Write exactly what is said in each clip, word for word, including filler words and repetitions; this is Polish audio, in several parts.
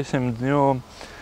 dzisiejszym dniu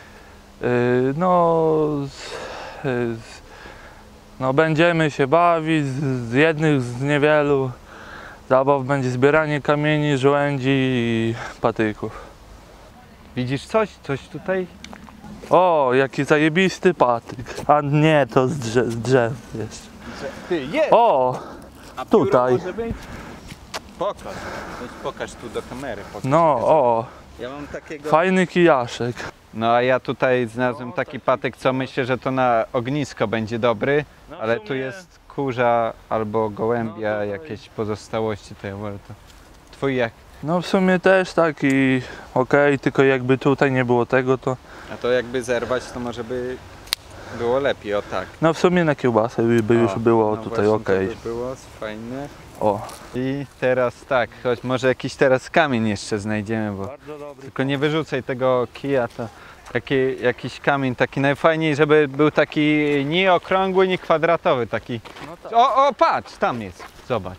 yy, no, yy, no będziemy się bawić, z, z jednych z niewielu zabaw będzie zbieranie kamieni, żołędzi i patyków. Widzisz coś? Coś tutaj? O, jaki zajebisty patyk. A nie, to z drzew, z drzew jeszcze. Ty, jest! O, A tutaj. może być? Pokaż. Weź pokaż tu do kamery. Pokaż. No, o, Ja mam takiego... fajny kijaszek. No a ja tutaj znalazłem taki patyk, co myślę, że to na ognisko będzie dobry, No, w ale sumie- tu jest kurza albo gołębia, No, to jakieś pozostałości, to ja wolę to. Twój jak? No w sumie też taki okej, tylko jakby tutaj nie było tego, to A to jakby zerwać, to może by było lepiej, o tak. no w sumie na kiełbasę by, by już O, było no tutaj właśnie, okej. to by było fajne. O. I teraz tak, choć może jakiś teraz kamień jeszcze znajdziemy, bo Bardzo dobry. tylko nie wyrzucaj tego kija, to taki, jakiś kamień taki najfajniej, żeby był taki nie okrągły, nie kwadratowy, taki. No tak. O, o, patrz, tam jest, zobacz.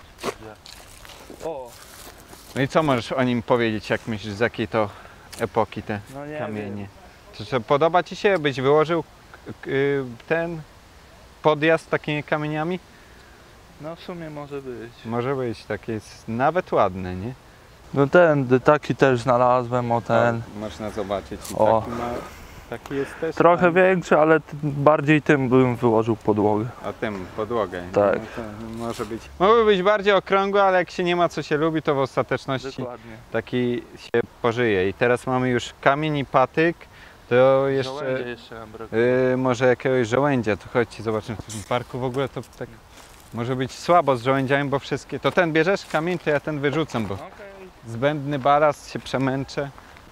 O, No i co możesz o nim powiedzieć, jak myślisz, z jakiej to epoki te no nie kamienie? wiem. Czy, czy podoba ci się, byś wyłożył y, ten podjazd takimi kamieniami? No w sumie może być. Może być, takie jest nawet ładne, nie? No ten, taki też znalazłem, o ten. O, można zobaczyć. I O. Taki, ma, taki jest też. Trochę fajny. większy, ale t- bardziej tym bym wyłożył podłogę. A tym podłogę. nie? Tak. No to może być. Mógłby być bardziej okrągły, ale jak się nie ma co się lubi, to w ostateczności Dokładnie. taki się pożyje. I teraz mamy już kamień i patyk. To jeszcze. Żołędzie jeszcze nam brakuje. Yy, może jakiegoś żołędzia, to chodźcie, zobaczymy w tym parku w ogóle to tak może być słabo z żołędziami, bo wszystkie, to ten bierzesz kamień, to ja ten wyrzucam, bo Okej. zbędny balast, się przemęczę.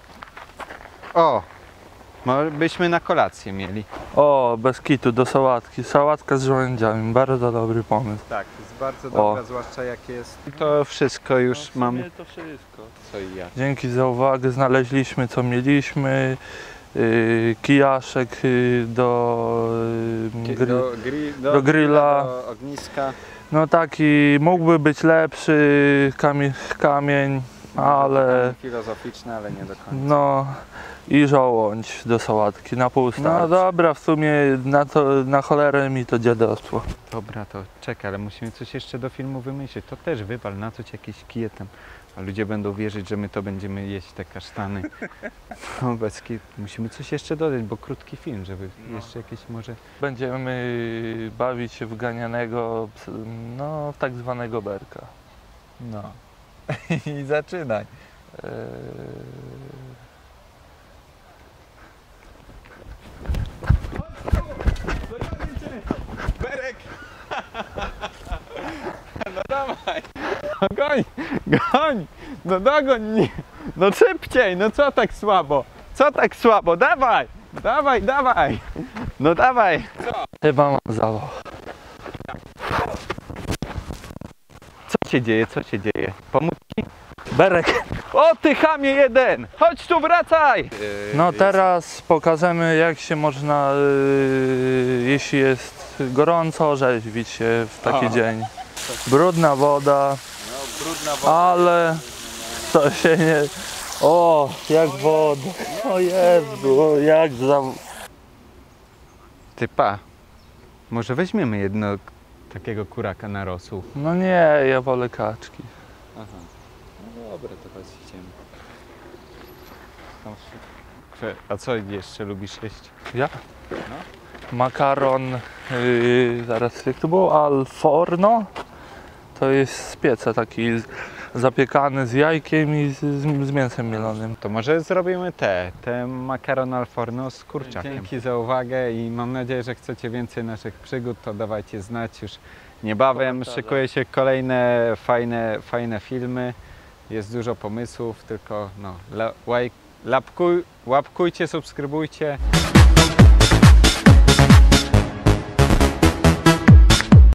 O, może byśmy na kolację mieli. O, bez kitu, do sałatki. Sałatka z żołędziami, bardzo dobry pomysł. Tak, jest bardzo dobra, dobra, zwłaszcza jak jest. To wszystko już No, w mamy. sumie to wszystko. Co i jak. Dzięki za uwagę, znaleźliśmy co mieliśmy. Yy, kijaszek yy, do, yy, gry... Do, gri, do, do grilla. do ogniska. No taki mógłby być lepszy kamie... kamień, ale Filozoficzny, ale nie do końca. no i żołądź do sałatki na pół starczy. No dobra, w sumie na, to, na cholerę mi to dziadostwo. Dobra, to czekaj, ale musimy coś jeszcze do filmu wymyślić. To też wywal, na coś jakieś kije tam. A ludzie będą wierzyć, że my to będziemy jeść te kasztany. No bez kit. Musimy coś jeszcze dodać, bo krótki film, żeby No. jeszcze jakieś może... Będziemy bawić się w ganianego, ps- no tak zwanego berka. No. I zaczynaj. Eee... Berek! No dawaj! No goń! Goń! No dogoń mnie! No szybciej! No co tak słabo? Co tak słabo? Dawaj! Dawaj, dawaj! No dawaj! Chyba mam zawał. Co się dzieje? Co się dzieje? Pomóc ci? Berek! O ty chamie jeden! Chodź tu, wracaj! No teraz pokażemy, jak się można, yy, jeśli jest gorąco, rzeźbić się w taki O. dzień. Brudna woda, No, brudna woda. ale to się nie... O, jak woda. O Jezu, o, jak za... Ty pa, może weźmiemy jedno takiego kuraka na rosół. No nie, ja wolę kaczki. Aha. No dobra, to chodź idziemy. A co jeszcze lubisz jeść? Ja? Makaron, yy, zaraz jak to było? Al forno? To jest z pieca taki z- zapiekany z jajkiem i z, z, z mięsem mielonym. To może zrobimy te, te makaron al forno z kurczakiem. Dzięki za uwagę i mam nadzieję, że chcecie więcej naszych przygód, to dawajcie znać już niebawem. Komentarze. Szykuje się kolejne fajne, fajne filmy. Jest dużo pomysłów, tylko no, la, łaj, lapkuj, łapkujcie, subskrybujcie.